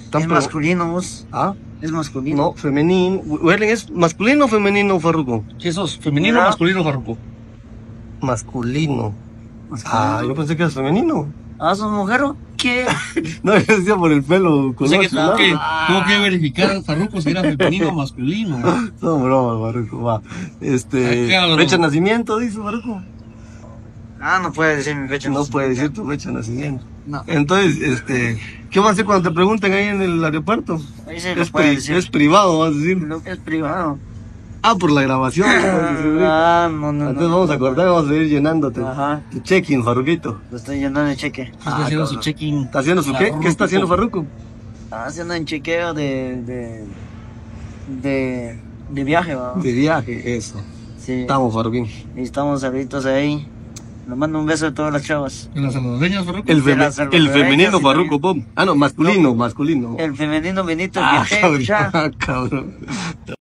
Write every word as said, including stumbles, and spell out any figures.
Tan Es pro- masculino, vos. ¿Ah? Es masculino. No, femenino. Werlen, ¿es masculino o femenino, Farruko? ¿Qué sos? ¿Femenino o Mira. masculino, Farruko? Masculino. Masculino. Ah, yo pensé que era femenino. Ah, ¿sos mujer o qué? No, yo decía por el pelo. O sea que color tuvo que, Ah. tuvo que verificar Farruko si era femenino o masculino. No, broma, Farruko, va. Este, Ah, cabrón. fecha de nacimiento, dice Farruko. Ah, no puede decir mi fecha. No puede decir tu fecha de nacimiento. No. Entonces, este, ¿qué vas a hacer cuando te pregunten ahí en el aeropuerto? Ahí se lo Es, puede pri- decir. es privado, vas a decir. Lo que es privado. Ah, por la grabación. puedes decir, ¿eh? Ah, no, no, Entonces no. vamos a cortar, vamos a ir llenándote. Ajá. Tu check-in, Farruquito. Lo estoy llenando de cheque. Está haciendo su check-in. ¿Está haciendo su qué? ¿Qué está haciendo Farruko? Estaba haciendo un chequeo de. de. de. de viaje, va. De viaje, eso. Sí. Estamos, Farruquín. Y estamos ahorita ahí. Le mando un beso a todas las chavas. ¿En las salvadoreñas, Farruko? El, feme- las el salvadoreñas femenino y Farruko Pop. Ah, no, masculino, masculino. El femenino Benito Ah, Quintero, cabrón, ya. ah, cabrón.